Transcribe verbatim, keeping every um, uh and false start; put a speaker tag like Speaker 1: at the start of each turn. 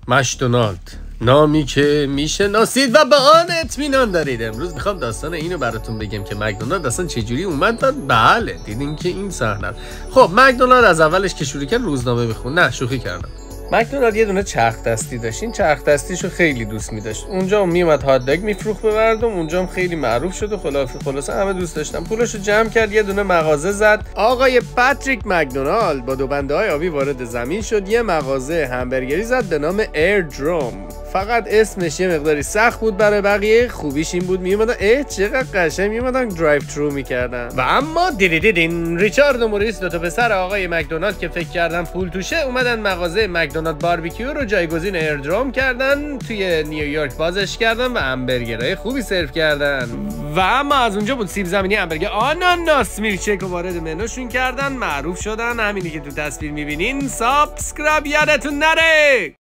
Speaker 1: مکدونالد، نامی که میشناسید و به آن اطمینان دارید. امروز میخوام داستان اینو براتون بگم که مکدونالد اصلا چجوری اومد و بله دیدین که این صحنه. خب مکدونالد از اولش که شروع کرد روزنامه بخون. نه شوخی کردم. مکدونالد یه دونه چرخ دستی داشت. این چرخ دستیشو خیلی دوست می‌داشت. اونجا هم میومد هات داگ میفروخت به مردم. اونجا هم خیلی معروف شد و خلاصه همه دوست داشتن. پولشو جمع کرد، یه دونه مغازه زد. آقای پاتریک مکدونالد با دو بنده‌های آبی وارد زمین شد. یه مغازه همبرگری زد به نام ایردروم. فقط اسمش یه مقداری سخت بود برای بقیه. خوبیش این بود میومدن اه چقدر قشنگ میومدن درایو ترو میکردن. و اما دیدیدین ریچارد و موریس دو تا پسر آقای مکدونالد که فکر کردن پول توشه اومدن مغازه مکدونالد باربیکیو رو جایگزین ایردروم کردن. توی نیویورک بازش کردن و همبرگرهای خوبی سرو کردن. و اما از اونجا بود سیب زمینی همبرگر آناناس میلکشیک رو وارد منوشون کردن. معروف شدن. همینی که تو تصویر میبینین. سابسکرایب یادتون نره.